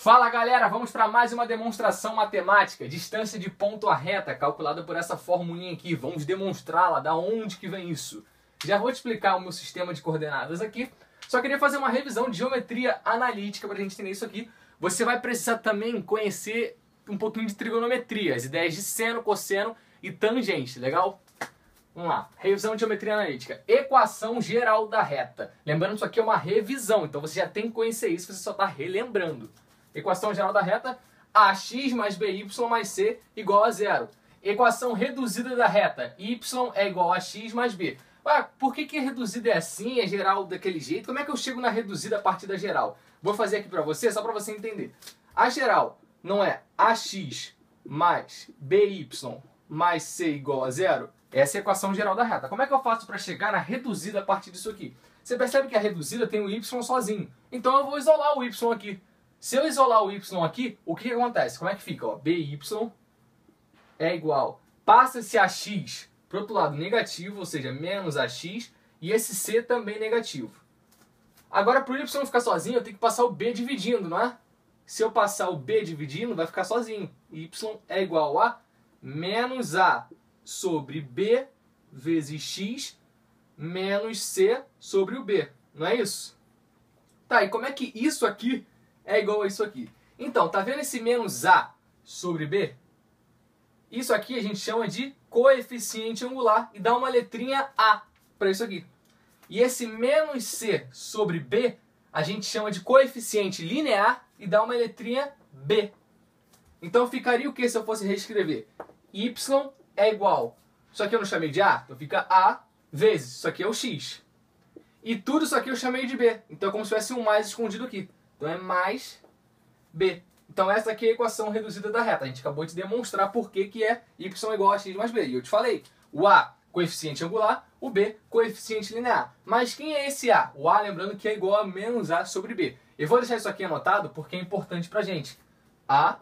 Fala galera, vamos para mais uma demonstração matemática, distância de ponto a reta, calculada por essa formulinha aqui. Vamos demonstrá-la, da onde que vem isso. Já vou te explicar o meu sistema de coordenadas aqui, só queria fazer uma revisão de geometria analítica para a gente entender isso aqui. Você vai precisar também conhecer um pouquinho de trigonometria, as ideias de seno, cosseno e tangente, legal? Vamos lá, revisão de geometria analítica. Equação geral da reta. Lembrando que isso aqui é uma revisão, então você já tem que conhecer isso, você só está relembrando. Equação geral da reta, ax mais by mais c igual a zero. Equação reduzida da reta, y é igual a x mais b. Ah, por que reduzida é assim, é geral daquele jeito? Como é que eu chego na reduzida a partir da geral? Vou fazer aqui para você, só para você entender. A geral não é ax mais by mais c igual a zero? Essa é a equação geral da reta. Como é que eu faço para chegar na reduzida a partir disso aqui? Você percebe que a reduzida tem o y sozinho. Então eu vou isolar o y aqui. Se eu isolar o y aqui, o que acontece? Como é que fica? Ó, by é igual, passa-se a x para o outro lado negativo, ou seja, menos ax, e esse c também negativo. Agora, para o y ficar sozinho, eu tenho que passar o b dividindo, não é? Se eu passar o b dividindo, vai ficar sozinho. Y é igual a menos a sobre b vezes x menos c sobre o b. Não é isso? Tá, e como é que isso aqui é igual a isso aqui? Então, tá vendo esse menos a sobre b? Isso aqui a gente chama de coeficiente angular e dá uma letrinha a para isso aqui. E esse menos c sobre b a gente chama de coeficiente linear e dá uma letrinha b. Então ficaria o que se eu fosse reescrever? Y é igual, isso aqui eu não chamei de a, então fica a vezes, isso aqui é o x. E tudo isso aqui eu chamei de b, então é como se tivesse um mais escondido aqui. Então é mais b. Então essa aqui é a equação reduzida da reta. A gente acabou de demonstrar por que é y igual a x mais b. E eu te falei, o a, coeficiente angular, o b, coeficiente linear. Mas quem é esse a? O a, lembrando que é igual a menos a sobre b. Eu vou deixar isso aqui anotado porque é importante pra gente. A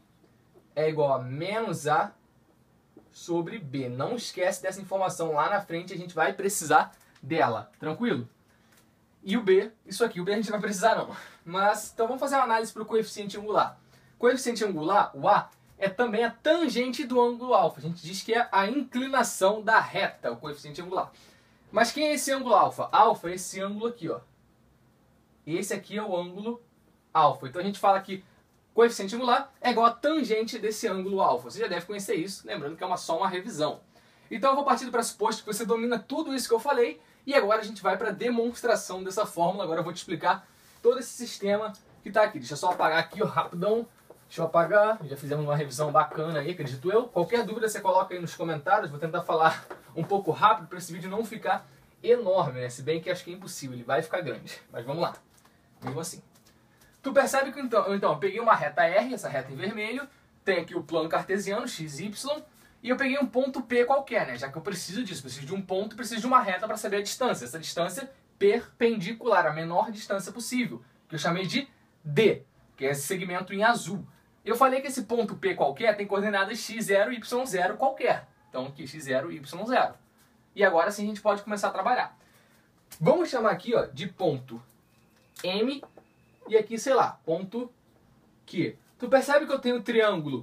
é igual a menos a sobre b. Não esquece dessa informação, lá na frente a gente vai precisar dela. Tranquilo? E o b, isso aqui, o b a gente não vai precisar não. Mas, então vamos fazer uma análise para o coeficiente angular. Coeficiente angular, o a, é também a tangente do ângulo alfa. A gente diz que é a inclinação da reta, o coeficiente angular. Mas quem é esse ângulo alfa? Alfa é esse ângulo aqui, ó. Esse aqui é o ângulo alfa. Então a gente fala que coeficiente angular é igual a tangente desse ângulo alfa. Você já deve conhecer isso, lembrando que é só uma revisão. Então eu vou partir do pressuposto que você domina tudo isso que eu falei. E agora a gente vai para a demonstração dessa fórmula. Agora eu vou te explicar todo esse sistema que está aqui. Deixa eu só apagar aqui, ó, rapidão. Deixa eu apagar. Já fizemos uma revisão bacana aí, acredito eu. Qualquer dúvida você coloca aí nos comentários. Vou tentar falar um pouco rápido para esse vídeo não ficar enorme, né? Se bem que acho que é impossível, ele vai ficar grande. Mas vamos lá. Mesmo assim. Tu percebe que então eu peguei uma reta R, essa reta em vermelho. Tem aqui o plano cartesiano, x, y. E eu peguei um ponto P qualquer, né? Já que eu preciso disso, preciso de um ponto, preciso de uma reta para saber a distância. Essa distância perpendicular, a menor distância possível, que eu chamei de D, que é esse segmento em azul. Eu falei que esse ponto P qualquer tem coordenadas x0 e y0 qualquer. Então aqui x0 e y0. E agora sim a gente pode começar a trabalhar. Vamos chamar aqui, ó, de ponto M e aqui, sei lá, ponto Q. Tu percebe que eu tenho o triângulo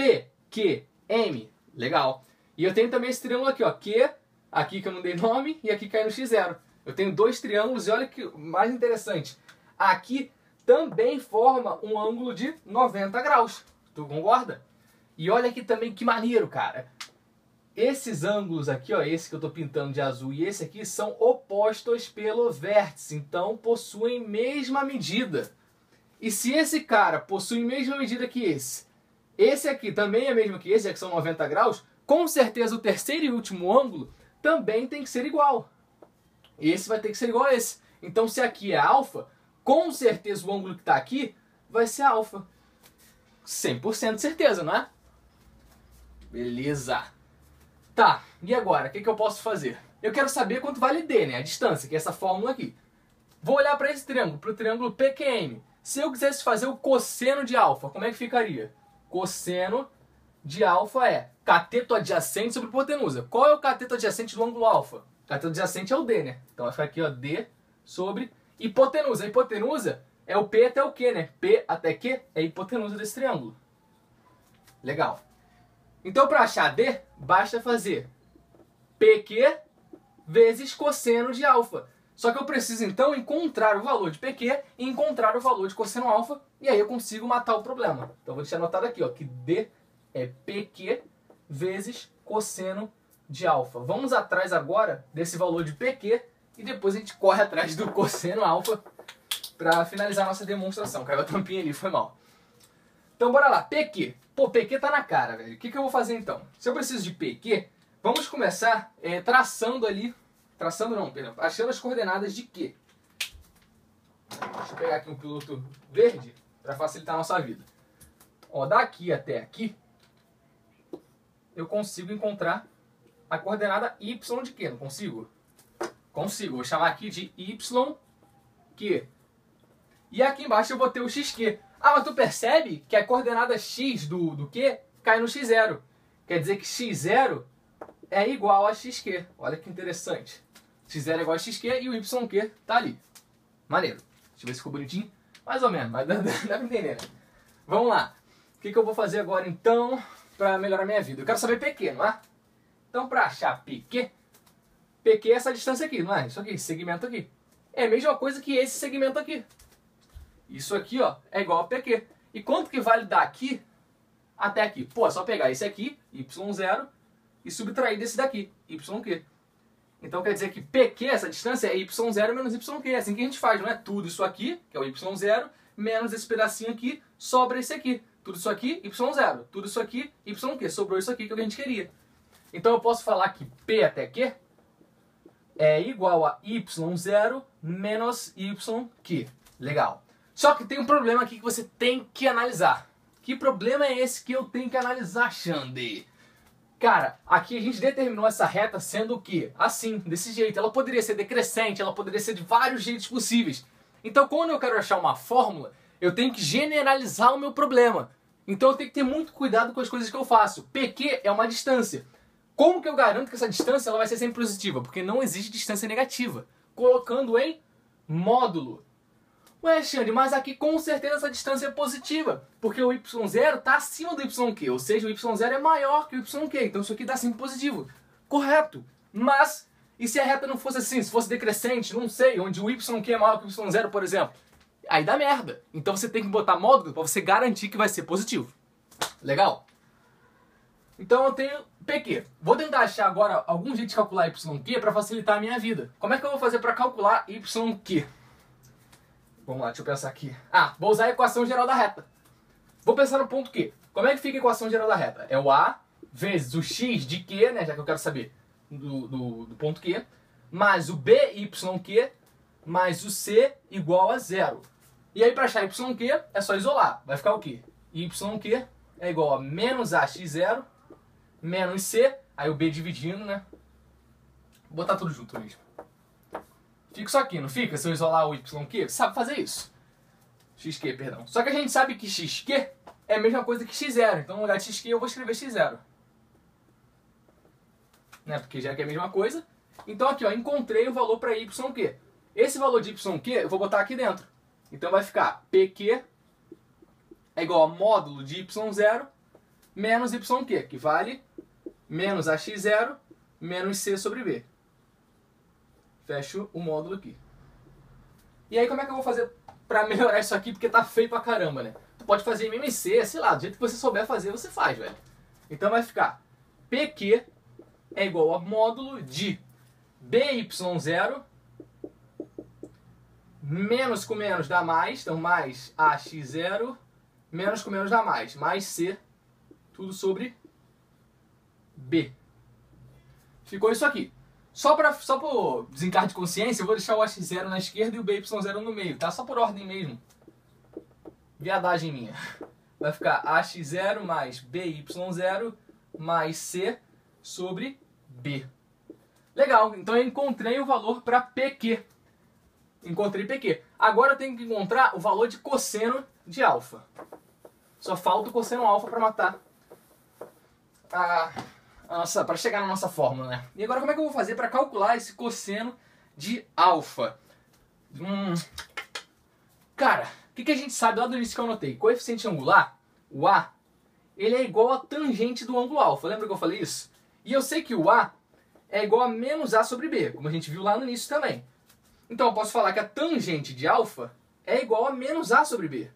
PQM? Legal. E eu tenho também esse triângulo aqui, ó, Q, aqui que eu não dei nome, e aqui cai no x0. Eu tenho dois triângulos e olha que mais interessante. Aqui também forma um ângulo de 90 graus. Tu concorda? E olha aqui também que maneiro, cara. Esses ângulos aqui, ó, esse que eu tô pintando de azul e esse aqui são opostos pelo vértice, então possuem mesma medida. E se esse cara possui mesma medida que esse aqui também é mesmo que esse, já que são 90 graus, com certeza o terceiro e último ângulo também tem que ser igual. Esse vai ter que ser igual a esse. Então se aqui é alfa, com certeza o ângulo que está aqui vai ser alfa. 100% de certeza, não é? Beleza. Tá, e agora? O que eu posso fazer? Eu quero saber quanto vale D, né? A distância, que é essa fórmula aqui. Vou olhar para esse triângulo, para o triângulo PQM. Se eu quisesse fazer o cosseno de alfa, como é que ficaria? Cosseno de alfa é cateto adjacente sobre hipotenusa. Qual é o cateto adjacente do ângulo alfa? O cateto adjacente é o D, né? Então vai ficar aqui, ó, D sobre hipotenusa. A hipotenusa é o P até o Q, né? P até Q é a hipotenusa desse triângulo. Legal. Então, para achar D, basta fazer PQ vezes cosseno de alfa. Só que eu preciso, então, encontrar o valor de PQ e encontrar o valor de cosseno alfa, e aí eu consigo matar o problema. Então, vou deixar anotado aqui, ó, que D é PQ vezes cosseno de alfa. Vamos atrás agora desse valor de PQ e depois a gente corre atrás do cosseno alfa para finalizar a nossa demonstração. Caiu a tampinha ali, foi mal. Então, bora lá. PQ. Pô, PQ tá na cara, velho. O que eu vou fazer, então? Se eu preciso de PQ, vamos começar traçando ali... Traçando não, perdão. Achando as coordenadas de Q. Deixa eu pegar aqui um piloto verde para facilitar a nossa vida. Ó, daqui até aqui, eu consigo encontrar a coordenada y de Q, não consigo? Consigo. Vou chamar aqui de YQ. E aqui embaixo eu vou ter o XQ. Ah, mas tu percebe que a coordenada x do Q cai no x0. Quer dizer que x0 é igual a xq. Olha que interessante. X0 é igual a xq e o yq tá ali. Maneiro. Deixa eu ver se ficou bonitinho. Mais ou menos, mas dá pra entender, né? Vamos lá. O que eu vou fazer agora, então, para melhorar minha vida? Eu quero saber PQ, não é? Então, para achar PQ é essa distância aqui, não é? Isso aqui, esse segmento aqui. É a mesma coisa que esse segmento aqui. Isso aqui, ó, é igual a PQ. E quanto que vale daqui até aqui? Pô, é só pegar esse aqui, y0, e subtrair desse daqui, yq. Então quer dizer que PQ, essa distância, é y0 menos yq. É assim que a gente faz, não é? Tudo isso aqui, que é o y0, menos esse pedacinho aqui, sobra esse aqui. Tudo isso aqui, y0. Tudo isso aqui, yq. Sobrou isso aqui que a gente queria. Então eu posso falar que P até Q é igual a y0 menos yq. Legal. Só que tem um problema aqui que você tem que analisar. Que problema é esse que eu tenho que analisar, Xande? Cara, aqui a gente determinou essa reta sendo o quê? Assim, desse jeito. Ela poderia ser decrescente, ela poderia ser de vários jeitos possíveis. Então, quando eu quero achar uma fórmula, eu tenho que generalizar o meu problema. Então, eu tenho que ter muito cuidado com as coisas que eu faço. PQ é uma distância. Como que eu garanto que essa distância ela vai ser sempre positiva? Porque não existe distância negativa. Colocando em módulo. Ué, Xande, mas aqui com certeza essa distância é positiva, porque o y0 está acima do yq, ou seja, o y0 é maior que o yq, então isso aqui dá sempre positivo. Correto. Mas, e se a reta não fosse assim, se fosse decrescente, não sei, onde o yq é maior que o y0, por exemplo? Aí dá merda. Então você tem que botar módulo para você garantir que vai ser positivo. Legal? Então eu tenho PQ. Vou tentar achar agora algum jeito de calcular yq para facilitar a minha vida. Como é que eu vou fazer para calcular yq? Vamos lá, deixa eu pensar aqui. Ah, vou usar a equação geral da reta. Vou pensar no ponto Q. Como é que fica a equação geral da reta? É o A vezes o x de Q, né, já que eu quero saber do ponto Q, mais o BYQ, mais o C igual a 0. E aí, para achar YQ, é só isolar. Vai ficar o quê? YQ é igual a menos AX0, menos C, aí o B dividindo, né? Vou botar tudo junto mesmo. Fica isso aqui, não fica? Se eu isolar o YQ, sabe fazer isso. XQ, perdão. Só que a gente sabe que XQ é a mesma coisa que X0. Então no lugar de XQ eu vou escrever X0. Né? Porque já que é a mesma coisa. Então aqui, ó, encontrei o valor para YQ. Esse valor de YQ eu vou botar aqui dentro. Então vai ficar PQ é igual a módulo de Y0 menos YQ, que vale menos AX0 menos C sobre B. Fecho o módulo aqui. E aí como é que eu vou fazer pra melhorar isso aqui? Porque tá feio pra caramba, né? Tu pode fazer em MMC, sei lá, do jeito que você souber fazer, você faz, velho. Então vai ficar PQ é igual a módulo de BY0 menos com menos dá mais, então mais AX0 menos com menos dá mais C, tudo B. Ficou isso aqui. Só por desencargo de consciência, eu vou deixar o AX0 na esquerda e o BY0 no meio, tá? Só por ordem mesmo. Viadagem minha. Vai ficar AX0 mais BY0 mais C sobre B. Legal, então eu encontrei o valor para PQ. Encontrei PQ. Agora eu tenho que encontrar o valor de cosseno de alfa. Só falta o cosseno alfa para matar para chegar na nossa fórmula, né? E agora como é que eu vou fazer para calcular esse cosseno de alfa? Cara, o que a gente sabe lá do início que eu anotei? Coeficiente angular, o A, ele é igual a tangente do ângulo alfa. Lembra que eu falei isso? E eu sei que o A é igual a menos A sobre B, como a gente viu lá no início também. Então eu posso falar que a tangente de alfa é igual a menos A sobre B.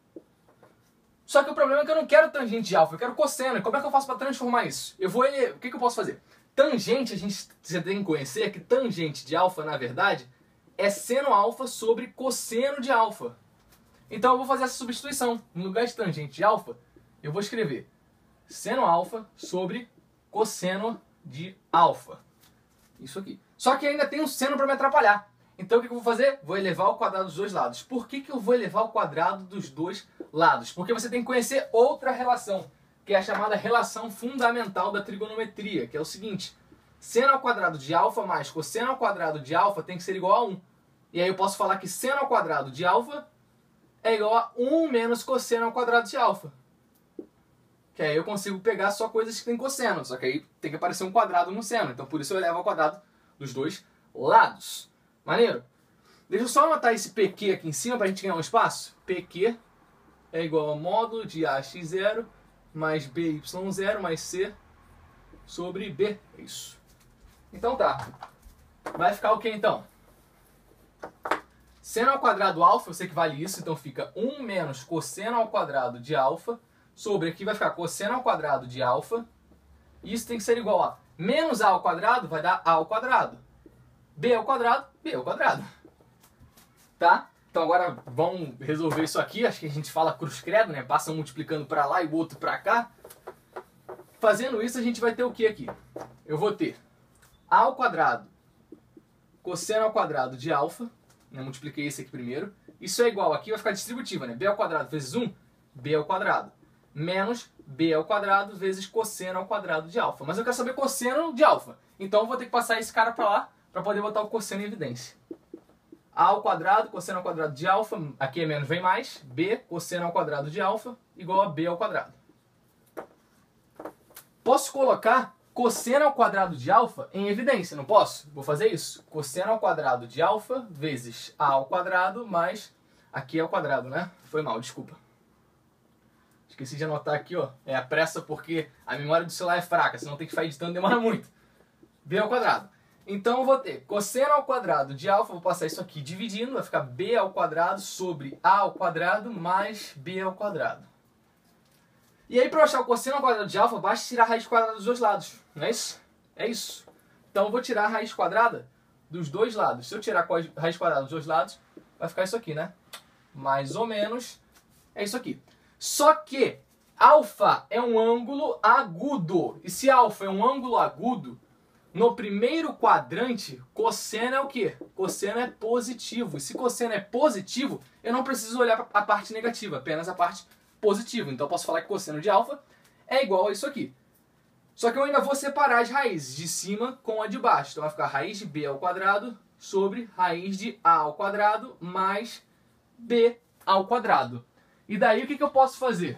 Só que o problema é que eu não quero tangente de alfa, eu quero cosseno. E como é que eu faço para transformar isso? O que eu posso fazer? Tangente, você tem que conhecer que tangente de alfa, na verdade, é seno alfa sobre cosseno de alfa. Então eu vou fazer essa substituição. No lugar de tangente de alfa, eu vou escrever seno alfa sobre cosseno de alfa. Isso aqui. Só que ainda tem um seno para me atrapalhar. Então o que eu vou fazer? Vou elevar ao quadrado dos dois lados. Por que eu vou elevar ao quadrado dos dois lados? Porque você tem que conhecer outra relação, que é a chamada relação fundamental da trigonometria, que é o seguinte: seno ao quadrado de alfa mais cosseno ao quadrado de alfa tem que ser igual a 1. E aí eu posso falar que seno ao quadrado de alfa é igual a 1 menos cosseno ao quadrado de alfa. Que aí eu consigo pegar só coisas que tem cosseno, só que aí tem que aparecer um quadrado no seno. Então por isso eu elevo ao quadrado dos dois lados. Maneiro? Deixa eu só anotar esse PQ aqui em cima para a gente ganhar um espaço. PQ é igual ao módulo de AX0 mais BY0 mais C sobre B. É isso. Então tá. Vai ficar o que então? Seno ao quadrado alfa, eu sei que vale isso, então fica 1 menos cosseno ao quadrado de alfa sobre, aqui vai ficar cosseno ao quadrado de alfa. Isso tem que ser igual a menos A ao quadrado, vai dar A ao quadrado. B ao quadrado, B ao quadrado. Tá? Então agora vamos resolver isso aqui. Acho que a gente fala cruz credo, né? Passa um multiplicando para lá e o outro para cá. Fazendo isso a gente vai ter o que aqui? Eu vou ter A ao quadrado cosseno ao quadrado de alfa. Eu multipliquei esse aqui primeiro. Isso é igual, aqui vai ficar distributiva, né? B ao quadrado vezes 1, B ao quadrado. Menos B ao quadrado vezes cosseno ao quadrado de alfa. Mas eu quero saber cosseno de alfa. Então eu vou ter que passar esse cara para lá para poder botar o cosseno em evidência. A ao quadrado, cosseno ao quadrado de alfa, aqui é menos, vem mais. B, cosseno ao quadrado de alfa, igual a B ao quadrado. Posso colocar cosseno ao quadrado de alfa em evidência, não posso? Vou fazer isso. Cosseno ao quadrado de alfa vezes A ao quadrado mais... Aqui é ao quadrado, né? Foi mal, desculpa. Esqueci de anotar aqui, ó. É a pressa porque a memória do celular é fraca, senão tem que ficar editando, demora muito. B ao quadrado. Então eu vou ter cosseno ao quadrado de alfa, vou passar isso aqui dividindo, vai ficar B ao quadrado sobre A ao quadrado mais B ao quadrado. E aí para eu achar o cosseno ao quadrado de alfa, basta tirar a raiz quadrada dos dois lados, não é isso? É isso. Então eu vou tirar a raiz quadrada dos dois lados. Se eu tirar a raiz quadrada dos dois lados, vai ficar isso aqui, né? Mais ou menos é isso aqui. Só que alfa é um ângulo agudo. E se alfa é um ângulo agudo, no primeiro quadrante, cosseno é o quê? Cosseno é positivo. E se cosseno é positivo, eu não preciso olhar a parte negativa, apenas a parte positiva. Então eu posso falar que cosseno de alfa é igual a isso aqui. Só que eu ainda vou separar as raízes de cima com a de baixo. Então vai ficar raiz de B ao quadrado sobre raiz de A ao quadrado mais B ao quadrado. E daí o que eu posso fazer?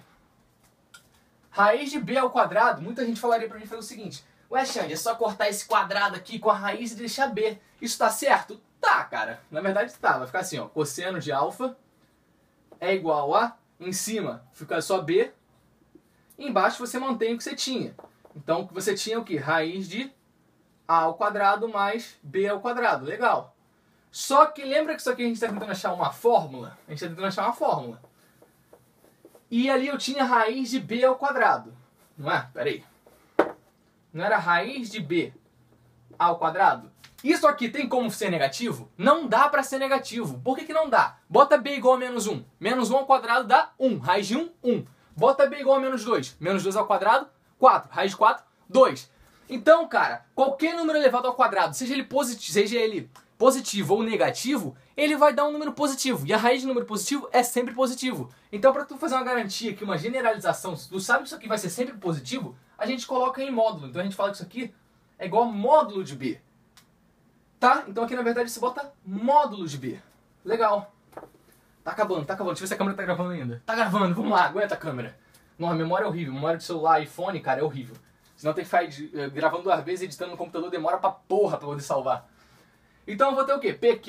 Raiz de B ao quadrado, muita gente falaria para mim fazer o seguinte: ué, Xande, é só cortar esse quadrado aqui com a raiz e deixar B. Isso tá certo? Tá, cara. Na verdade tá. Vai ficar assim, ó. Cosseno de alfa é igual a... Em cima fica só B. Embaixo você mantém o que você tinha. Então o que você tinha é o quê? Raiz de A ao quadrado mais B ao quadrado. Legal. Só que lembra que isso aqui a gente está tentando achar uma fórmula? A gente está tentando achar uma fórmula. E ali eu tinha raiz de B ao quadrado. Não é? Pera aí. Não era raiz de B ao quadrado? Isso aqui tem como ser negativo? Não dá para ser negativo. Por que não dá? Bota B igual a menos 1. Menos 1 ao quadrado dá 1. Raiz de 1, 1. Bota B igual a menos 2. Menos 2 ao quadrado, 4. Raiz de 4, 2. Então, cara, qualquer número elevado ao quadrado, seja ele positivo ou negativo, ele vai dar um número positivo. E a raiz de número positivo é sempre positivo. Então, para tu fazer uma garantia aqui, uma generalização, se tu sabe que isso aqui vai ser sempre positivo, a gente coloca em módulo. Então a gente fala que isso aqui é igual a módulo de B. Tá? Então aqui na verdade você bota módulo de B. Legal. Tá acabando, tá acabando. Deixa eu ver se a câmera tá gravando ainda. Tá gravando, vamos lá, aguenta a câmera. Nossa, a memória é horrível. Memória de celular, iPhone, cara, é horrível. Senão tem que ficar gravando 2 vezes, editando no computador, demora pra porra pra poder salvar. Então eu vou ter o quê? PQ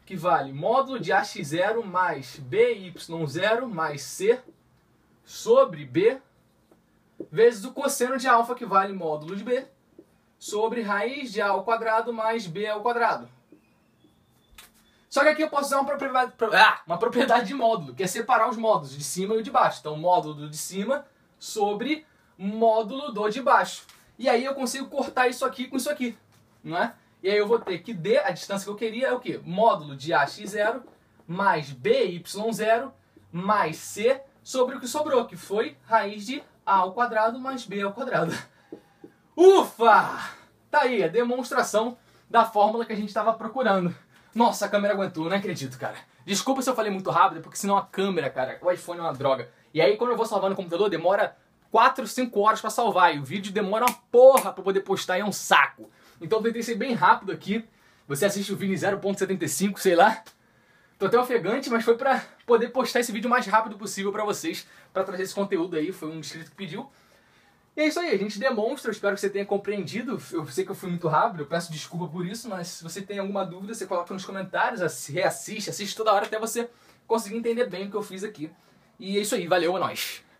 que vale módulo de AX0 mais BY0 mais C sobre B vezes o cosseno de alfa, que vale módulo de B, sobre raiz de A ao quadrado mais B ao quadrado. Só que aqui eu posso usar uma propriedade de módulo, que é separar os módulos de cima e o de baixo. Então, módulo do de cima sobre módulo do de baixo. E aí eu consigo cortar isso aqui com isso aqui, não é? E aí eu vou ter que D, a distância que eu queria é o quê? Módulo de AX0 mais BY0 mais C sobre o que sobrou, que foi raiz de A ao quadrado mais B ao quadrado. Ufa! Tá aí a demonstração da fórmula que a gente estava procurando. Nossa, a câmera aguentou, não acredito, cara. Desculpa se eu falei muito rápido, porque senão a câmera, cara, o iPhone é uma droga. E aí quando eu vou salvar no computador, demora 4, 5 horas pra salvar. E o vídeo demora uma porra pra poder postar e é um saco. Então eu tentei ser bem rápido aqui. Você assiste o vídeo em 0.75, sei lá. Tô até ofegante, mas foi pra poder postar esse vídeo o mais rápido possível pra vocês. Pra trazer esse conteúdo aí, foi um inscrito que pediu. E é isso aí, a gente demonstra, eu espero que você tenha compreendido. Eu sei que eu fui muito rápido, eu peço desculpa por isso, mas se você tem alguma dúvida, você coloca nos comentários, reassiste, assiste toda hora até você conseguir entender bem o que eu fiz aqui. E é isso aí, valeu, é nóis!